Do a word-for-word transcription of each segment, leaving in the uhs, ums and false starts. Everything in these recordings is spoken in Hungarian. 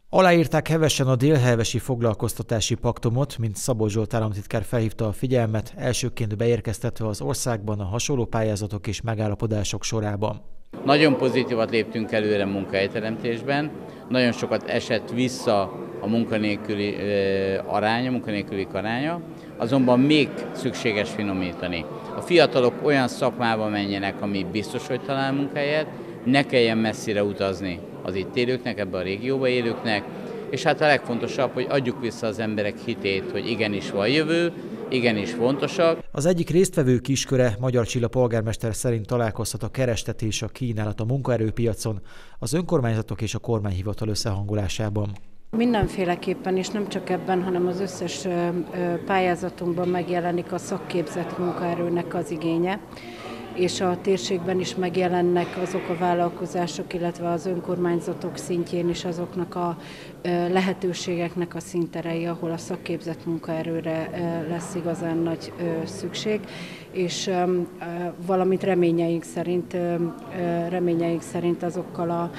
Aláírták hevesen a délhevesi foglalkoztatási paktumot, mint Szabó Zsolt államtitkár felhívta a figyelmet, elsőként beérkeztetve az országban a hasonló pályázatok és megállapodások sorában. Nagyon pozitívat léptünk előre munkahelyteremtésben, nagyon sokat esett vissza a munkanélküli aránya, munkanélkülik aránya, azonban még szükséges finomítani. A fiatalok olyan szakmába menjenek, ami biztos, hogy talál munkahelyet, ne kelljen messzire utazni az itt élőknek, ebben a régióban élőknek, és hát a legfontosabb, hogy adjuk vissza az emberek hitét, hogy igenis van jövő, igenis fontosak. Az egyik résztvevő kisköre, Magyar Csilla polgármester szerint találkozhat a kereslet és a kínálat a munkaerőpiacon, az önkormányzatok és a kormányhivatal összehangolásában. Mindenféleképpen, és nem csak ebben, hanem az összes pályázatunkban megjelenik a szakképzett munkaerőnek az igénye, és a térségben is megjelennek azok a vállalkozások, illetve az önkormányzatok szintjén is azoknak a lehetőségeknek a színterei, ahol a szakképzett munkaerőre lesz igazán nagy szükség, és valamint reményeink szerint, reményeink szerint azokkal a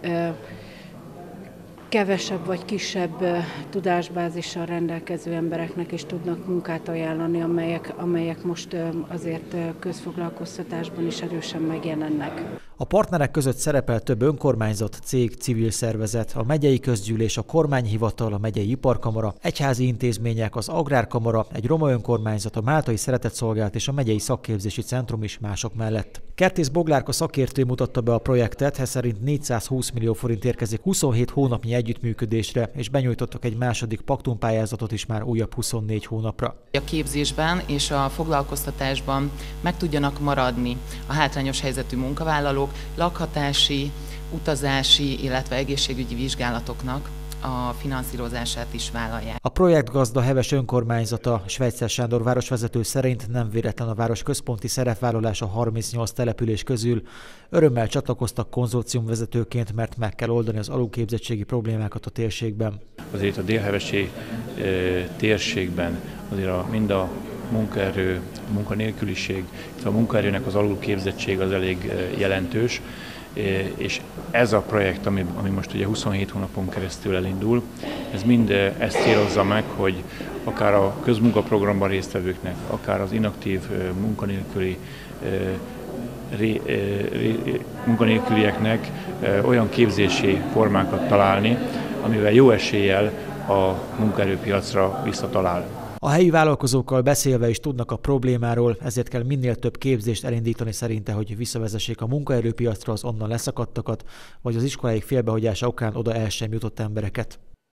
kevesebb vagy kisebb tudásbázissal rendelkező embereknek is tudnak munkát ajánlani, amelyek, amelyek most azért közfoglalkoztatásban is erősen megjelennek. A partnerek között szerepel több önkormányzat, cég, civil szervezet, a megyei közgyűlés, a kormányhivatal, a megyei iparkamara, egyházi intézmények, az agrárkamara, egy roma önkormányzat, a máltai szeretetszolgálat és a megyei szakképzési centrum is mások mellett. Kertész Boglárka szakértő mutatta be a projektet, ez szerint négyszázhúsz millió forint érkezik huszonhét hónapnyi együttműködésre, és benyújtottak egy második paktumpályázatot is már újabb huszonnégy hónapra. A képzésben és a foglalkoztatásban meg tudjanak maradni a hátrányos helyzetű munkavállalók, lakhatási, utazási, illetve egészségügyi vizsgálatoknak a finanszírozását is vállalják. A projektgazda Heves önkormányzata, Svejtszer Sándor városvezető szerint nem véletlen a város központi szerepvállalása harmincnyolc település közül. Örömmel csatlakoztak konzorciumvezetőként, mert meg kell oldani az alulképzettségi problémákat a térségben. Azért a délhevesi e, térségben azért a, mind a munkaerő, a munkanélküliség, a munkaerőnek az alulképzettség az elég jelentős, és ez a projekt, ami, ami most ugye huszonhét hónapon keresztül elindul, ez mind ezt célozza meg, hogy akár a közmunkaprogramban résztvevőknek, akár az inaktív munkanélküli ré, ré, munkanélkülieknek olyan képzési formákat találni, amivel jó eséllyel a munkaerőpiacra visszatalál. A helyi vállalkozókkal beszélve is tudnak a problémáról, ezért kell minél több képzést elindítani szerinte, hogy visszavezessék a munkaerőpiacra az onnan leszakadtakat, vagy az iskoláik félbehagyása okán oda el sem jutott embereket.